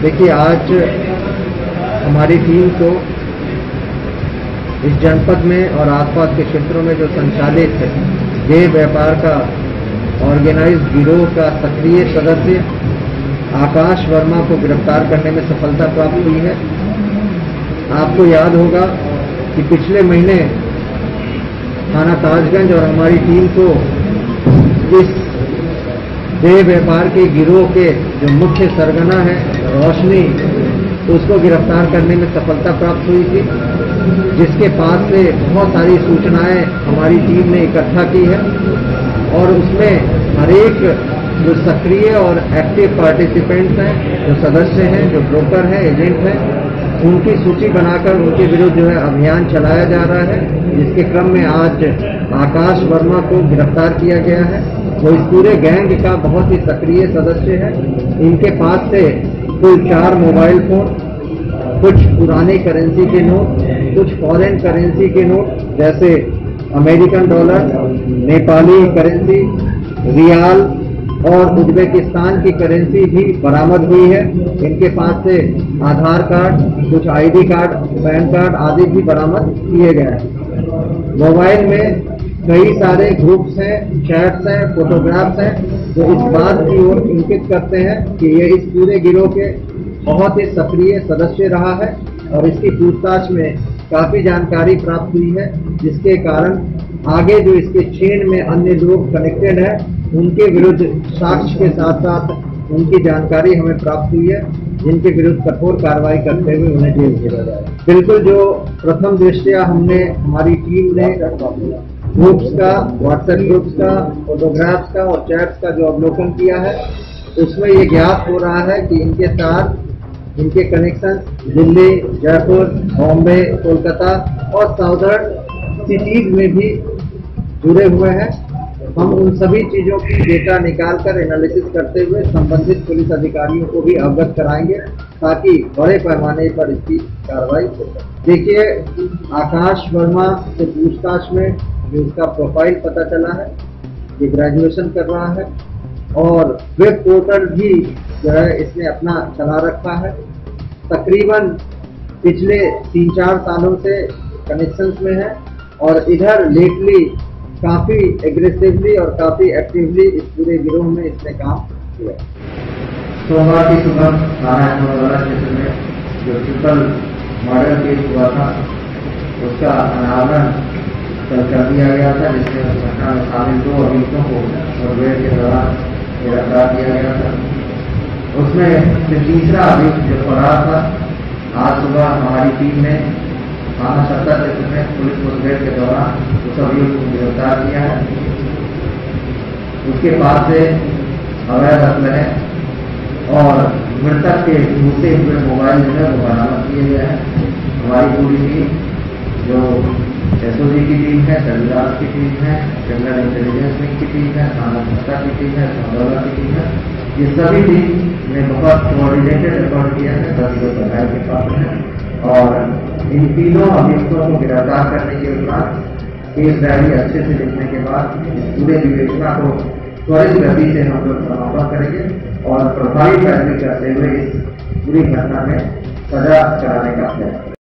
देखिए, आज हमारी टीम को इस जनपद में और आसपास के क्षेत्रों में जो संचालित देह व्यापार का ऑर्गेनाइज्ड गिरोह का सक्रिय सदस्य आकाश वर्मा को गिरफ्तार करने में सफलता प्राप्त हुई है। आपको याद होगा कि पिछले महीने थाना ताजगंज और हमारी टीम को इस देह व्यापार के गिरोह के जो मुख्य सरगना है रोशनी, उसको गिरफ्तार करने में सफलता प्राप्त हुई थी, जिसके पास से बहुत सारी सूचनाएं हमारी टीम ने इकट्ठा की है और उसमें हर एक जो सक्रिय और एक्टिव पार्टिसिपेंट्स हैं, जो सदस्य हैं, जो ब्रोकर हैं, एजेंट हैं, उनकी सूची बनाकर उनके विरुद्ध जो है अभियान चलाया जा रहा है, जिसके क्रम में आज आकाश वर्मा को गिरफ्तार किया गया है। वो इस पूरे गैंग का बहुत ही सक्रिय सदस्य है। इनके पास से कुल 4 मोबाइल फोन, कुछ पुराने करेंसी के नोट, कुछ फॉरेन करेंसी के नोट जैसे अमेरिकन डॉलर, नेपाली करेंसी, रियाल और उज्बेकिस्तान की करेंसी भी बरामद हुई है। इनके पास से आधार कार्ड, कुछ आईडी कार्ड, पैन कार्ड आदि भी बरामद किए गए हैं। मोबाइल में कई सारे ग्रुप्स हैं, चैट्स हैं, फोटोग्राफ्स हैं, जो इस बात की ओर इंगित करते हैं कि ये इस पूरे गिरोह के बहुत ही सक्रिय सदस्य रहा है और इसकी पूछताछ में काफी जानकारी प्राप्त हुई है, जिसके कारण आगे जो इसके चेन में अन्य लोग कनेक्टेड हैं, उनके विरुद्ध साक्ष्य के साथ साथ उनकी जानकारी हमें प्राप्त हुई है, जिनके विरुद्ध कठोर कार्रवाई करते हुए उन्हें जेल भेजा जाए। बिल्कुल, जो प्रथम दृष्टया हमने हमारी टीम ने ग्रुप्स का, व्हाट्सएप ग्रुप्स का, फोटोग्राफ्स का और चैट्स का जो अवलोकन किया है, उसमें ये ज्ञात हो रहा है कि इनके साथ इनके कनेक्शन दिल्ली, जयपुर, बॉम्बे, कोलकाता और साउदर्न सिटीज में भी जुड़े हुए हैं। हम उन सभी चीजों की डेटा निकालकर एनालिसिस करते हुए संबंधित पुलिस अधिकारियों को भी अवगत कराएंगे, ताकि बड़े पैमाने पर इसकी कार्रवाई हो सके। देखिए, आकाश वर्मा से पूछताछ में जो उसका प्रोफाइल पता चला है, ये ग्रेजुएशन कर रहा है और वेब पोर्टल भी जो है इसने अपना चला रखा है। तकरीबन पिछले 3-4 सालों से कनेक्शंस में है और इधर लेटली काफी एग्रेसिवली और काफी एक्टिवली इस पूरे गिरोह में इसने काम किया। सोमवार की सुबह थाना स्टेशन में जो ट्रिपल मर्डर केस हुआ था, उसका अनावरण कर दिया गया था, जिसमें घटना में शामिल 2 अभियुक्तों को मुठभेड़ के दौरान गिरफ्तार किया गया था। उसमें जो तीसरा अभियुक्त जो फरार था, आज सुबह हमारी टीम ने थाना सत्ता क्षेत्र में पुलिस मुठभेड़ के दौरान उस अभियुक्त को गिरफ्तार किया है। उसके पास से अवैध असलहे और मृतक के टूटे हुए मोबाइल जो है वो बरामद किए गए हैं। हमारी पूरी टीम जो एसओजी की टीम है, दलदार की टीम है, जनरल इंटेलिजेंस विंग की टीम है, थाना सत्ता की टीम है, संभावना की टीम है, ये सभी टीम ने बहुत कोऑर्डिनेटेड एफर्ट किया है। सभी लोग बधाई के पात्र हैं और इन तीनों अभियुक्तों को गिरफ्तार करने के उपरांत केस डायरी अच्छे से लिखने के बाद पूरे विवेचना को त्वरित गति से हम लोग समापन करेंगे और प्रभावी कार्रवाई करते हुए इस पूरी घटना में सजा कराने का प्रयास।